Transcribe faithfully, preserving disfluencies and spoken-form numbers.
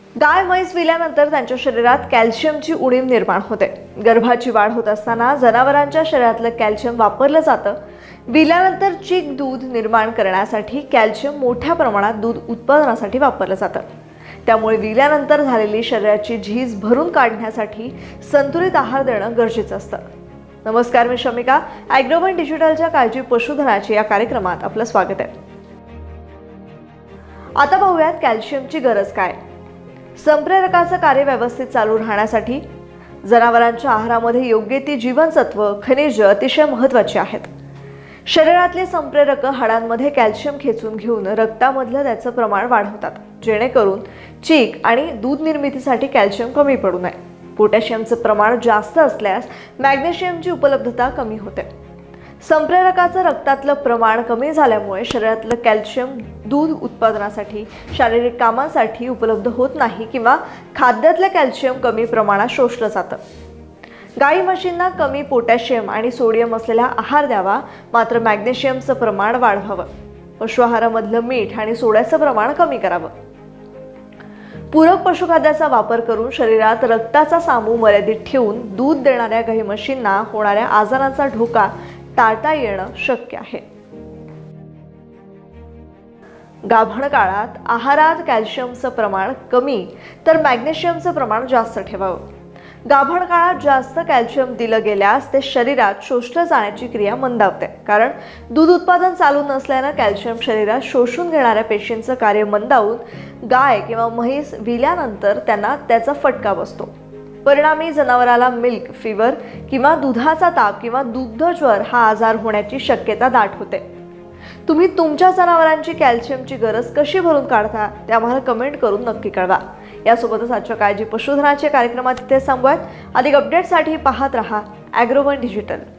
गाय म्हैस विल्यानंतर त्यांच्या शरीरात कॅल्शियमची उणीव निर्माण होते। गर्भाची वाढ होत असताना जनावरांच्या शरीरातलं कॅल्शियम वापरलं जातं। विल्यानंतर चीक दूध निर्माण करण्यासाठी कॅल्शियम मोठ्या प्रमाणात दूध उत्पादनासाठी वापरलं जातं। त्यामुळे विल्यानंतर झालेली शरीराची झीज भरून काढण्यासाठी संतुलित आहार देणं गरजेचं असतं। नमस्कार, मी शमिका। ॲग्रोवन डिजिटलच्या काळजी पशुधनाची या कार्यक्रमात आपलं स्वागत आहे। आता पाहूयात कॅल्शियमची गरज काय। संप्रेरकाचं कार्य व्यवस्थित चालू राहण्यासाठी जनावरांच्या आहारामध्ये योग्य ती जीवनसत्व, खनिज अतिशय महत्त्वाची आहेत। शरीरातले संप्रेरक हाडांमध्ये कॅल्शियम खेचून घेऊन रक्तामधलं त्याचं प्रमाण वाढवतात, जेणेकरून चीक आणि दूध निर्मितीसाठी कॅल्शियम कमी पडू नये। पोटॅशियमचं प्रमाण जास्त असल्यास मॅग्नेशियमची उपलब्धता कमी होते। संप्रेरकाचं रक्तातलं प्रमाण कमी झाल्यामुळे शरीरातलं कॅल्शियम दूध उत्पादनासाठी, शारीरिक कामांसाठी उपलब्ध होत नाही किंवा खाद्यातलं कॅल्शियम कमी प्रमाणात शोषलं जातं। गाई म्हशींना कमी पोटॅशियम आणि सोडियम असलेला आहार द्यावा, मात्र मॅग्नेशियमचं प्रमाण वाढवावं। पशु आहारामधलं मीठ आणि सोड्याचं प्रमाण कमी करावं। पूरक पशुखाद्याचा वापर करून शरीरात रक्ताचा सामू मर्यादित ठेवून दूध देणाऱ्या गाई म्हशींना होणाऱ्या आजारांचा धोका टाळता येणं शक्य आहे। गाभण काळात आहारात कॅल्शियमचं प्रमाण कमी तर मॅग्नेशियमचं प्रमाण जास्त ठेवावं। गाभण काळात जास्त कॅल्शियम दिलं गेल्यास ते शरीरात शोषलं जाण्याची क्रिया मंदावते, कारण दूध उत्पादन चालू नसल्यानं कॅल्शियम शरीरात शोषून घेणाऱ्या पेशींचं कार्य मंदावून गाय किंवा म्हैस विल्यानंतर त्यांना त्याचा फटका बसतो। परिणामी जनावराला मिल्क फीवर किंवा दुधाचा ताप किंवा दुग्धज्वर हा आजार होण्याची शक्यता दाट होते। तुम्ही तुमच्या जनावरांची कॅल्शियमची गरज कशी भरून काढता ते आम्हाला कमेंट करून नक्की कळवा। यासोबतच आजच्या काळजी पशुधनाच्या कार्यक्रमात इथे थांबूयात। अधिक अपडेटसाठी पाहत रहा ॲग्रोवन डिजिटल।